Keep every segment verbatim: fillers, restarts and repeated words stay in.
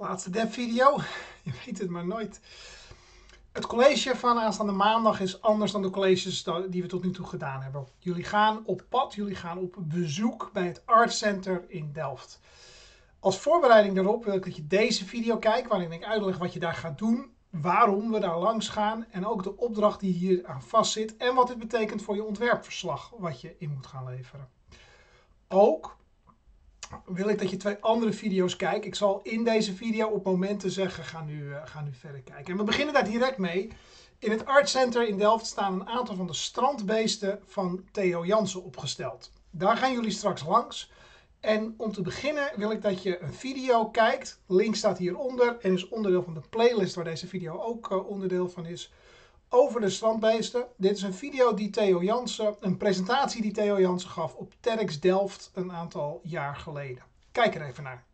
Laatste dev video. Je weet het maar nooit. Het college van aanstaande maandag is anders dan de colleges die we tot nu toe gedaan hebben. Jullie gaan op pad, jullie gaan op bezoek bij het Art Center in Delft. Als voorbereiding daarop wil ik dat je deze video kijkt, waarin ik uitleg wat je daar gaat doen, waarom we daar langs gaan en ook de opdracht die hier aan vastzit en wat dit betekent voor je ontwerpverslag wat je in moet gaan leveren. Ook wil ik dat je twee andere video's kijkt. Ik zal in deze video op momenten zeggen, ga nu, uh, ga nu verder kijken. En we beginnen daar direct mee. In het Art Center in Delft staan een aantal van de strandbeesten van Theo Jansen opgesteld. Daar gaan jullie straks langs. En om te beginnen wil ik dat je een video kijkt. Link staat hieronder en is onderdeel van de playlist waar deze video ook uh, onderdeel van is. Over de strandbeesten. Dit is een video die Theo Jansen, een presentatie die Theo Jansen gaf op TEDx Delft een aantal jaar geleden. Kijk er even naar.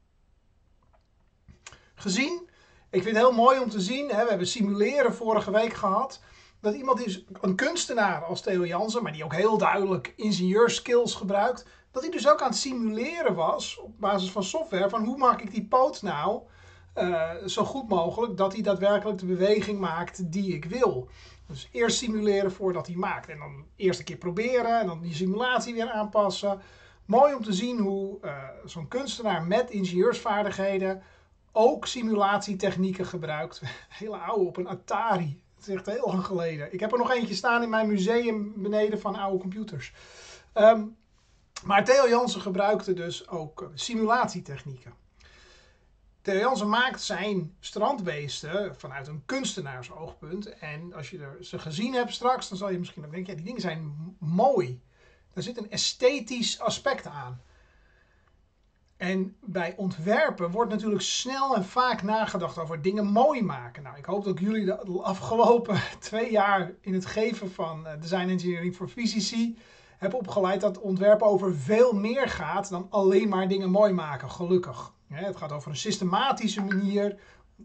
Gezien, ik vind het heel mooi om te zien, hè, we hebben simuleren vorige week gehad, dat iemand is, een kunstenaar als Theo Jansen, maar die ook heel duidelijk ingenieurskills gebruikt, dat hij dus ook aan het simuleren was op basis van software van hoe maak ik die poot nou Uh, zo goed mogelijk dat hij daadwerkelijk de beweging maakt die ik wil. Dus eerst simuleren voordat hij maakt. En dan eerst een keer proberen en dan die simulatie weer aanpassen. Mooi om te zien hoe uh, zo'n kunstenaar met ingenieursvaardigheden ook simulatietechnieken gebruikt. Hele oude op een Atari. Dat is echt heel lang geleden. Ik heb er nog eentje staan in mijn museum beneden van oude computers. Um, maar Theo Jansen gebruikte dus ook uh, simulatietechnieken. Theo Jansen maakt zijn strandbeesten vanuit een kunstenaarsoogpunt. En als je er ze gezien hebt straks, dan zal je misschien ook denken, ja, die dingen zijn mooi. Daar zit een esthetisch aspect aan. En bij ontwerpen wordt natuurlijk snel en vaak nagedacht over dingen mooi maken. Nou, ik hoop dat jullie de afgelopen twee jaar in het geven van Design Engineering voor fysici hebben opgeleid dat ontwerpen over veel meer gaat dan alleen maar dingen mooi maken, gelukkig. Het gaat over een systematische manier.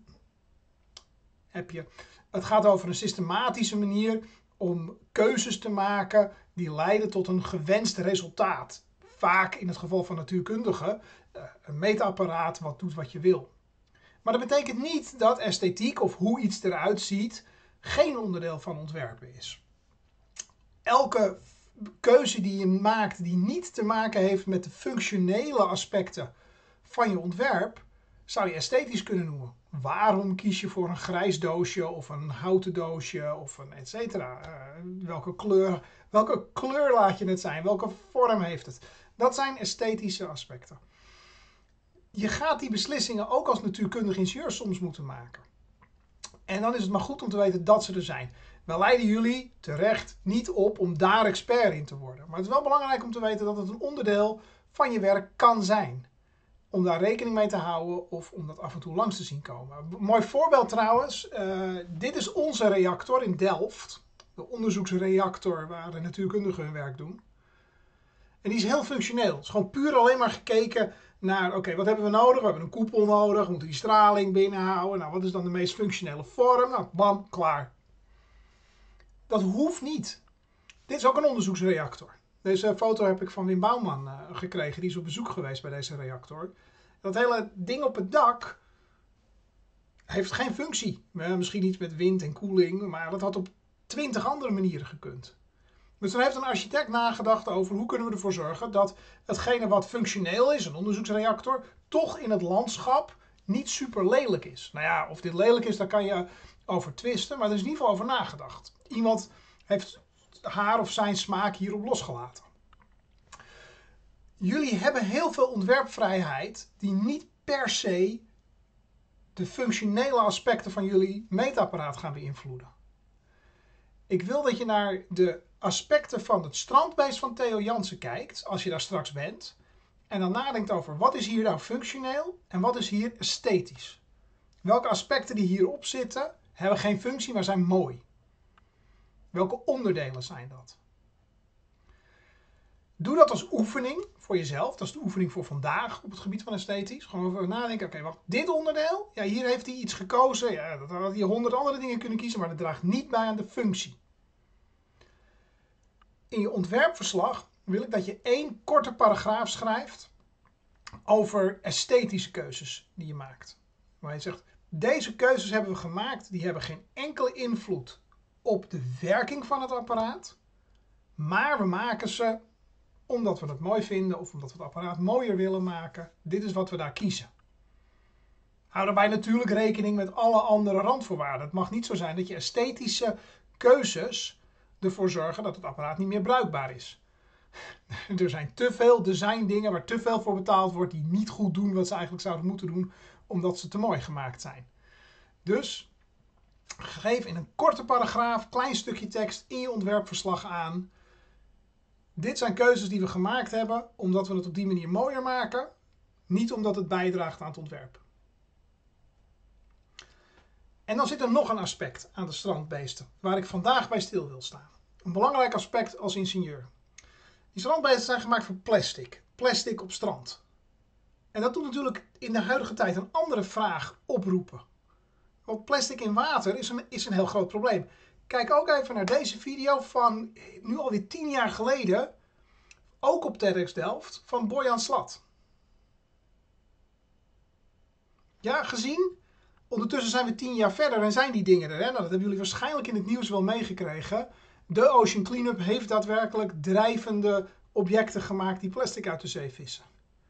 Heb je. Het gaat over een systematische manier om keuzes te maken die leiden tot een gewenst resultaat. Vaak in het geval van natuurkundigen een meetapparaat wat doet wat je wil. Maar dat betekent niet dat esthetiek of hoe iets eruit ziet geen onderdeel van ontwerpen is. Elke keuze die je maakt die niet te maken heeft met de functionele aspecten van je ontwerp, zou je esthetisch kunnen noemen. Waarom kies je voor een grijs doosje of een houten doosje of een et cetera? Uh, welke kleur, welke kleur laat je het zijn? Welke vorm heeft het? Dat zijn esthetische aspecten. Je gaat die beslissingen ook als natuurkundig ingenieur soms moeten maken. En dan is het maar goed om te weten dat ze er zijn. We leiden jullie terecht niet op om daar expert in te worden. Maar het is wel belangrijk om te weten dat het een onderdeel van je werk kan zijn. Om daar rekening mee te houden of om dat af en toe langs te zien komen. Een mooi voorbeeld trouwens. Uh, dit is onze reactor in Delft. De onderzoeksreactor waar de natuurkundigen hun werk doen. En die is heel functioneel. Het is gewoon puur alleen maar gekeken naar, oké, okay, wat hebben we nodig? We hebben een koepel nodig. We moeten die straling binnenhouden. Nou, wat is dan de meest functionele vorm? Nou, bam, klaar. Dat hoeft niet. Dit is ook een onderzoeksreactor. Deze foto heb ik van Wim Bouwman uh, gekregen. Die is op bezoek geweest bij deze reactor. Dat hele ding op het dak heeft geen functie. Uh, misschien iets met wind en koeling, maar dat had op twintig andere manieren gekund. Dus dan heeft een architect nagedacht over hoe kunnen we ervoor zorgen dat hetgene wat functioneel is, een onderzoeksreactor, toch in het landschap niet super lelijk is. Nou ja, of dit lelijk is, daar kan je over twisten, maar er is in ieder geval over nagedacht. Iemand heeft haar of zijn smaak hierop losgelaten. Jullie hebben heel veel ontwerpvrijheid die niet per se de functionele aspecten van jullie meetapparaat gaan beïnvloeden. Ik wil dat je naar de aspecten van het strandbeest van Theo Jansen kijkt, als je daar straks bent, en dan nadenkt over wat is hier nou functioneel en wat is hier esthetisch. Welke aspecten die hierop zitten hebben geen functie, maar zijn mooi. Welke onderdelen zijn dat? Doe dat als oefening voor jezelf. Dat is de oefening voor vandaag op het gebied van esthetisch. Gewoon even nadenken, oké, okay, wacht, dit onderdeel, ja, hier heeft hij iets gekozen. Ja, dat had hij honderd andere dingen kunnen kiezen, maar dat draagt niet bij aan de functie. In je ontwerpverslag wil ik dat je één korte paragraaf schrijft over esthetische keuzes die je maakt. Waar je zegt, deze keuzes hebben we gemaakt, die hebben geen enkele invloed op de werking van het apparaat. Maar we maken ze omdat we het mooi vinden of omdat we het apparaat mooier willen maken. Dit is wat we daar kiezen. Hou daarbij natuurlijk rekening met alle andere randvoorwaarden. Het mag niet zo zijn dat je esthetische keuzes ervoor zorgen dat het apparaat niet meer bruikbaar is. Er zijn te veel design dingen waar te veel voor betaald wordt die niet goed doen wat ze eigenlijk zouden moeten doen omdat ze te mooi gemaakt zijn. Dus geef in een korte paragraaf, klein stukje tekst in je ontwerpverslag aan. Dit zijn keuzes die we gemaakt hebben omdat we het op die manier mooier maken, niet omdat het bijdraagt aan het ontwerp. En dan zit er nog een aspect aan de strandbeesten waar ik vandaag bij stil wil staan. Een belangrijk aspect als ingenieur. Die strandbeesten zijn gemaakt van plastic. Plastic op strand. En dat doet natuurlijk in de huidige tijd een andere vraag oproepen. Want plastic in water is een, is een heel groot probleem. Kijk ook even naar deze video van nu alweer tien jaar geleden. Ook op TEDx Delft van Boyan Slat. Ja, gezien? Ondertussen zijn we tien jaar verder en zijn die dingen er. Hè? Nou, dat hebben jullie waarschijnlijk in het nieuws wel meegekregen. De Ocean Cleanup heeft daadwerkelijk drijvende objecten gemaakt die plastic uit de zee vissen.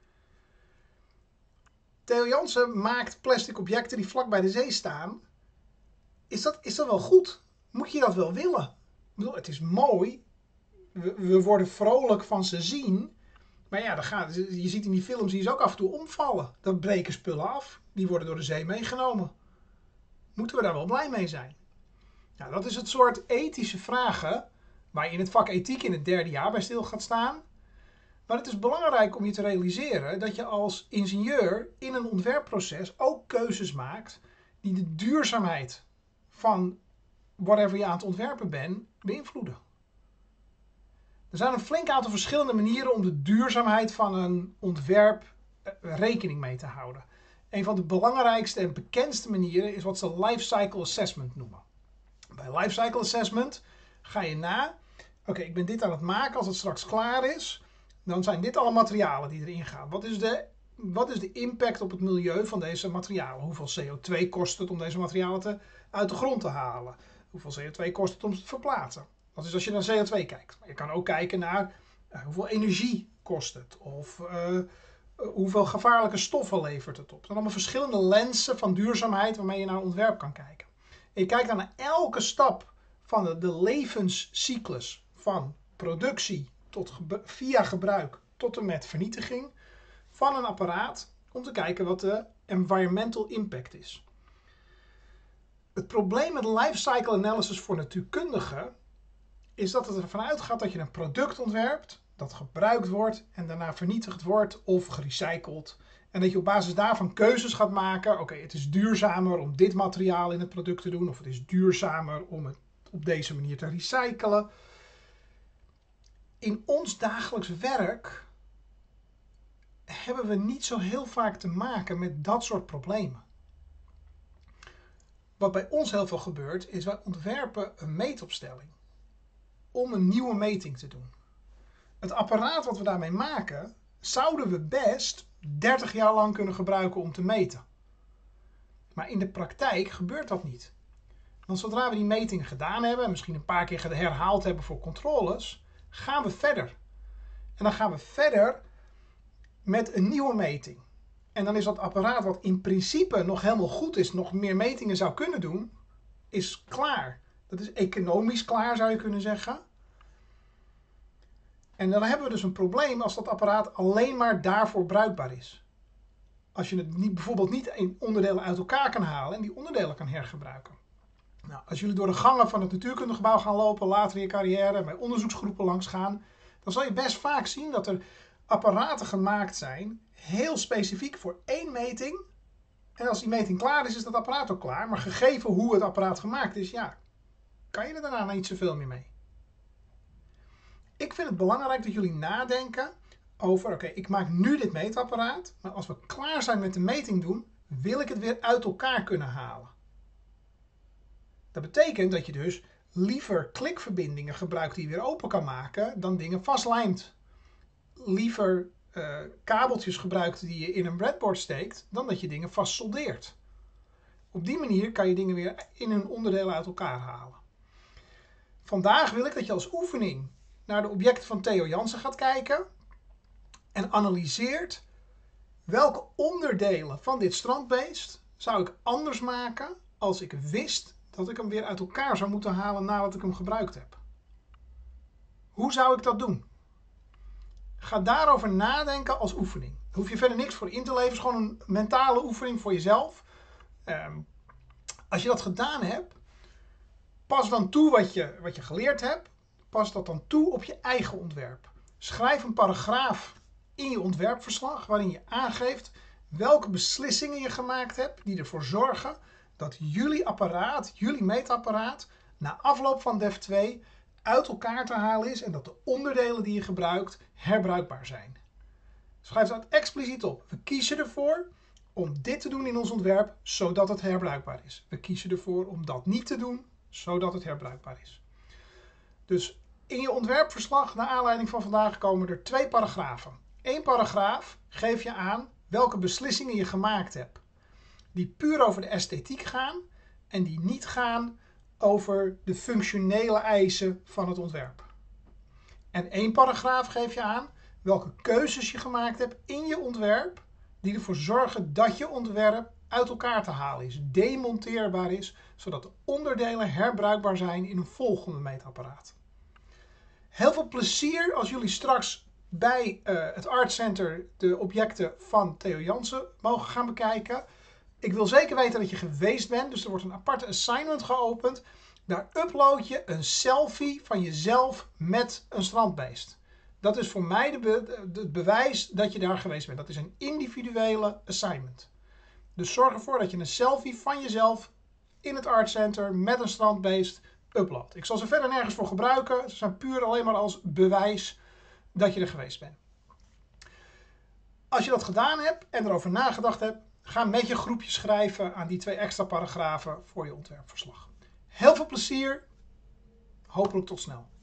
Theo Jansen maakt plastic objecten die vlak bij de zee staan. Is dat, is dat wel goed? Moet je dat wel willen? Ik bedoel, het is mooi. We, we worden vrolijk van ze zien. Maar ja, dan gaat, je ziet in die films die ze ook af en toe omvallen. Dan breken spullen af. Die worden door de zee meegenomen. Moeten we daar wel blij mee zijn? Nou, dat is het soort ethische vragen waar je in het vak ethiek in het derde jaar bij stil gaat staan. Maar het is belangrijk om je te realiseren dat je als ingenieur in een ontwerpproces ook keuzes maakt die de duurzaamheid van whatever je aan het ontwerpen bent beïnvloeden. Er zijn een flink aantal verschillende manieren om de duurzaamheid van een ontwerp rekening mee te houden. Een van de belangrijkste en bekendste manieren is wat ze lifecycle assessment noemen. Bij lifecycle assessment ga je na, oké, okay, ik ben dit aan het maken, als het straks klaar is, dan zijn dit alle materialen die erin gaan. Wat is de, wat is de impact op het milieu van deze materialen? Hoeveel C O twee kost het om deze materialen te, uit de grond te halen? Hoeveel C O twee kost het om ze te verplaatsen? Dat is als je naar C O twee kijkt. Maar je kan ook kijken naar uh, hoeveel energie kost het of uh, hoeveel gevaarlijke stoffen levert het op. Er zijn allemaal verschillende lenzen van duurzaamheid waarmee je naar een ontwerp kan kijken. En je kijkt dan naar elke stap van de, de levenscyclus van productie tot ge, via gebruik tot en met vernietiging van een apparaat om te kijken wat de environmental impact is. Het probleem met lifecycle analysis voor natuurkundigen is dat het ervan uitgaat dat je een product ontwerpt dat gebruikt wordt en daarna vernietigd wordt of gerecycled. En dat je op basis daarvan keuzes gaat maken. Oké, okay, het is duurzamer om dit materiaal in het product te doen. Of het is duurzamer om het op deze manier te recyclen. In ons dagelijks werk hebben we niet zo heel vaak te maken met dat soort problemen. Wat bij ons heel veel gebeurt, is wij ontwerpen een meetopstelling om een nieuwe meting te doen. Het apparaat wat we daarmee maken, zouden we best dertig jaar lang kunnen gebruiken om te meten. Maar in de praktijk gebeurt dat niet. Want zodra we die metingen gedaan hebben, en misschien een paar keer herhaald hebben voor controles, gaan we verder. En dan gaan we verder met een nieuwe meting. En dan is dat apparaat wat in principe nog helemaal goed is, nog meer metingen zou kunnen doen, is klaar. Dat is economisch klaar, zou je kunnen zeggen. En dan hebben we dus een probleem als dat apparaat alleen maar daarvoor bruikbaar is. Als je het niet, bijvoorbeeld niet in onderdelen uit elkaar kan halen en die onderdelen kan hergebruiken. Nou, als jullie door de gangen van het natuurkundegebouw gaan lopen, later in je carrière, bij onderzoeksgroepen langs gaan, dan zal je best vaak zien dat er apparaten gemaakt zijn, heel specifiek voor één meting. En als die meting klaar is, is dat apparaat ook klaar. Maar gegeven hoe het apparaat gemaakt is, ja, kan je er daarna niet zoveel meer mee. Ik vind het belangrijk dat jullie nadenken over, oké, okay, ik maak nu dit meetapparaat, maar als we klaar zijn met de meting doen, wil ik het weer uit elkaar kunnen halen. Dat betekent dat je dus liever klikverbindingen gebruikt die je weer open kan maken, dan dingen vastlijmt. Liever uh, kabeltjes gebruikt die je in een breadboard steekt, dan dat je dingen vast soldeert. Op die manier kan je dingen weer in hun onderdelen uit elkaar halen. Vandaag wil ik dat je als oefening naar de objecten van Theo Jansen gaat kijken en analyseert welke onderdelen van dit strandbeest zou ik anders maken als ik wist dat ik hem weer uit elkaar zou moeten halen nadat ik hem gebruikt heb. Hoe zou ik dat doen? Ga daarover nadenken als oefening. Daar hoef je verder niks voor in te leveren. Het is gewoon een mentale oefening voor jezelf. Um, als je dat gedaan hebt, pas dan toe wat je, wat je geleerd hebt. Pas dat dan toe op je eigen ontwerp. Schrijf een paragraaf in je ontwerpverslag waarin je aangeeft welke beslissingen je gemaakt hebt die ervoor zorgen dat jullie apparaat, jullie meetapparaat, na afloop van D E F twee uit elkaar te halen is en dat de onderdelen die je gebruikt herbruikbaar zijn. Schrijf dat expliciet op. We kiezen ervoor om dit te doen in ons ontwerp, zodat het herbruikbaar is. We kiezen ervoor om dat niet te doen, zodat het herbruikbaar is. Dus in je ontwerpverslag, naar aanleiding van vandaag, komen er twee paragrafen. Eén paragraaf geef je aan welke beslissingen je gemaakt hebt, die puur over de esthetiek gaan en die niet gaan over de functionele eisen van het ontwerp. En één paragraaf geef je aan welke keuzes je gemaakt hebt in je ontwerp die ervoor zorgen dat je ontwerp uit elkaar te halen is, demonteerbaar is, zodat de onderdelen herbruikbaar zijn in een volgende meetapparaat. Heel veel plezier als jullie straks bij uh, het Art Center de objecten van Theo Jansen mogen gaan bekijken. Ik wil zeker weten dat je geweest bent, dus er wordt een aparte assignment geopend. Daar upload je een selfie van jezelf met een strandbeest. Dat is voor mij de be de bewijs dat je daar geweest bent. Dat is een individuele assignment. Dus zorg ervoor dat je een selfie van jezelf in het Art Center met een strandbeest uploadt. Ik zal ze verder nergens voor gebruiken. Ze zijn puur alleen maar als bewijs dat je er geweest bent. Als je dat gedaan hebt en erover nagedacht hebt, ga met je groepje schrijven aan die twee extra paragrafen voor je ontwerpverslag. Heel veel plezier. Hopelijk tot snel.